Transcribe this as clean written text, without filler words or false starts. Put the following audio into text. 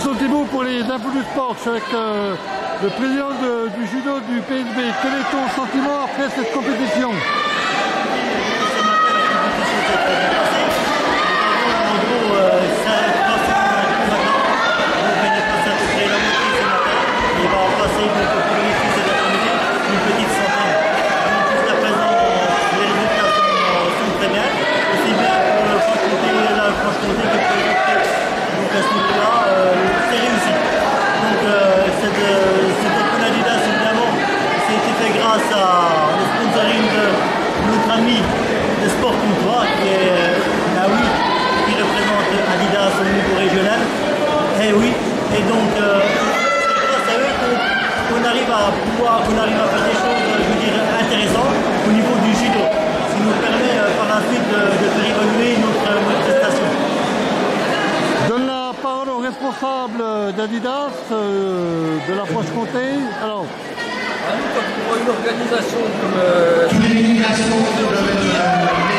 Vincent Thibault pour les infos du sport. Je suis avec le président du judo du PSB. Quel est ton sentiment après cette compétition? Grâce au sponsoring de notre ami de Sport Comtois qui est Naoui, qui représente Adidas au niveau régional. Et oui, et donc c'est grâce à eux qu'on arrive à faire des choses, je veux dire, intéressantes au niveau du judo, ce qui nous permet par la suite de faire évoluer notre prestation. Je donne la parole au responsable d'Adidas de la Franche-Comté. Alors, pour une organisation comme